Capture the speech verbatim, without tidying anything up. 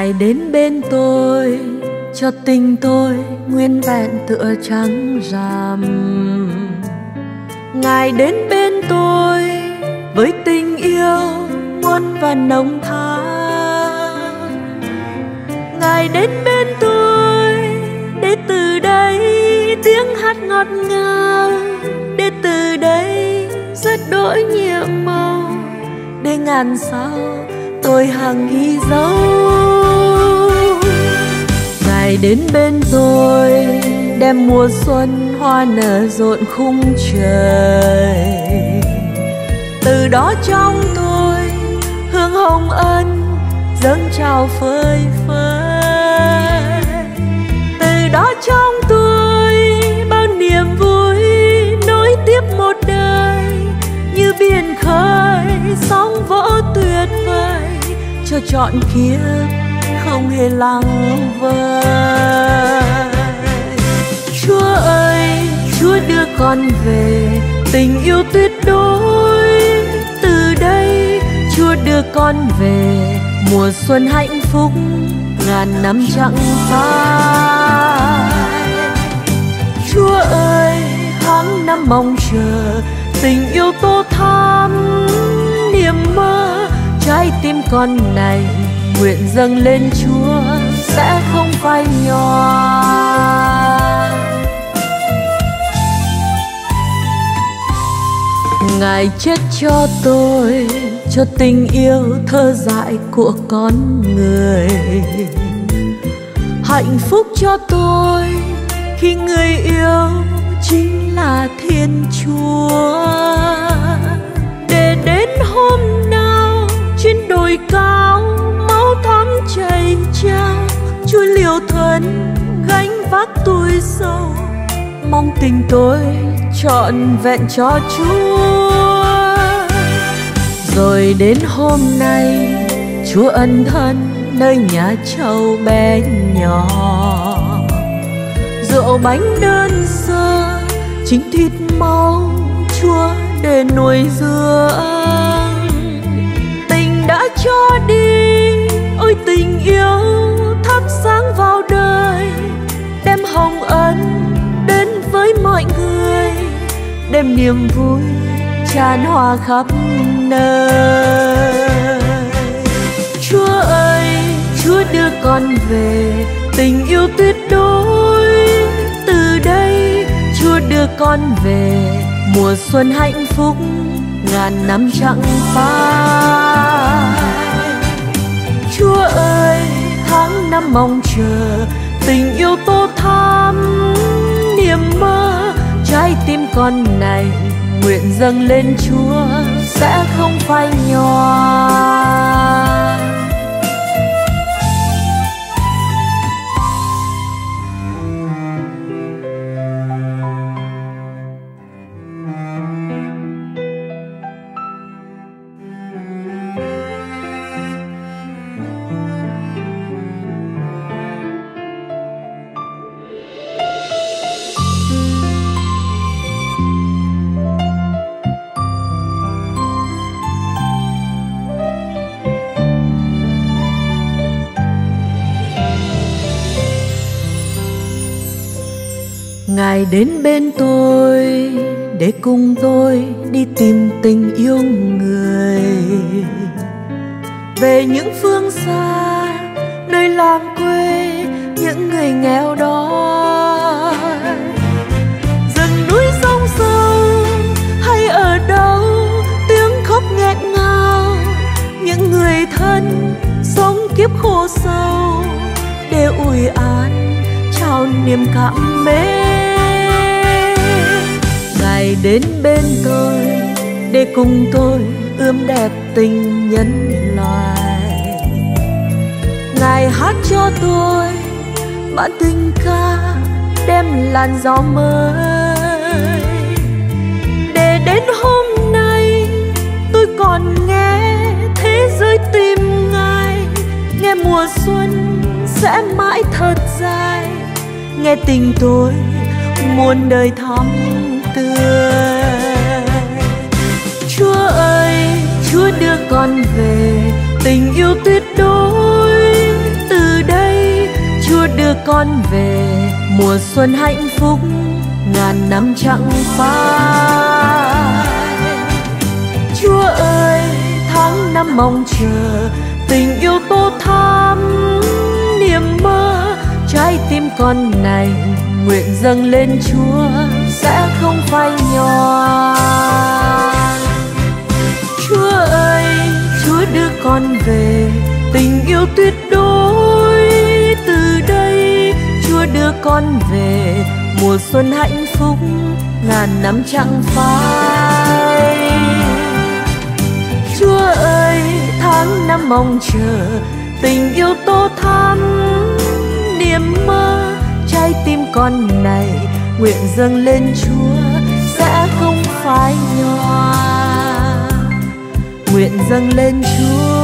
Ngài đến bên tôi cho tình tôi nguyên vẹn tựa trắng rằm. Ngài đến bên tôi với tình yêu muôn và nồng thắm. Ngài đến bên tôi để từ đây tiếng hát ngọt ngào, để từ đây rất đổi nhiệm màu, để ngàn sao tôi hằng ghi dấu. Ngài đến bên tôi đem mùa xuân hoa nở rộn khung trời. Từ đó trong tôi hương hồng ân dâng trào phơi phới. Từ đó trong tôi bao niềm vui nối tiếp một đời, như biển khơi sóng vỗ tuyệt vời, cho trọn kiếp không hề lặng vơi. Chúa ơi, Chúa đưa con về tình yêu tuyệt đối. Từ đây Chúa đưa con về mùa xuân hạnh phúc ngàn năm chẳng phai. Chúa ơi, tháng năm mong chờ tình yêu tô thắm niềm mơ. Trái tim con này nguyện dâng lên Chúa sẽ không phai nhòa. Ngài chết cho tôi, cho tình yêu thơ dại của con người. Hạnh phúc cho tôi khi người yêu chính là Thiên Chúa. Để đến hôm nào trên đồi cao máu thắm chảy trao, Chúa liều thân gánh vác tuổi sầu, mong tình tôi trọn vẹn cho Chúa. Rồi đến hôm nay Chúa ân thân nơi nhà trầu bé nhỏ. Rượu bánh đơn sơ chính thịt máu Chúa để nuôi dưỡng. Tình đã cho đi, ôi tình yêu thắp sáng vào đời, đem hồng ân đến với mọi người, đem niềm vui tràn hòa khắp nơi. Chúa ơi, Chúa đưa con về tình yêu tuyệt đối. Từ đây Chúa đưa con về mùa xuân hạnh phúc ngàn năm chẳng phai. Chúa ơi, tháng năm mong chờ tình yêu tô thắm niềm mơ. Trái tim con này nguyện dâng lên Chúa sẽ không phai nhòa. Ngài đến bên tôi để cùng tôi đi tìm tình yêu người. Về những phương xa, nơi làng quê, những người nghèo đói. Rừng núi sông sâu hay ở đâu, tiếng khóc nghẹn ngào. Những người thân sống kiếp khổ sâu, để ủi an trao niềm cảm mến. Ngài đến bên tôi để cùng tôi ươm đẹp tình nhân loài. Ngài hát cho tôi bản tình ca đem làn gió mới. Để đến hôm nay tôi còn nghe thế giới tìm Ngài, nghe mùa xuân sẽ mãi thật dài, nghe tình tôi muôn đời thắm tươi. Chúa ơi, Chúa đưa con về tình yêu tuyệt đối. Từ con về, mùa xuân hạnh phúc ngàn năm chẳng phai. Chúa ơi, tháng năm mong chờ, tình yêu tô thắm niềm mơ, trái tim con này nguyện dâng lên Chúa sẽ không phai nhòa. Chúa ơi, Chúa đưa con về, tình yêu tuyệt đối từ đây. Chúa đưa con về, mùa xuân hạnh phúc ngàn năm chẳng phai. Chúa ơi, tháng năm mong chờ, tình yêu tô thắm niềm mơ, trái tim con này nguyện dâng lên Chúa sẽ không phai nhòa. Nguyện dâng lên Chúa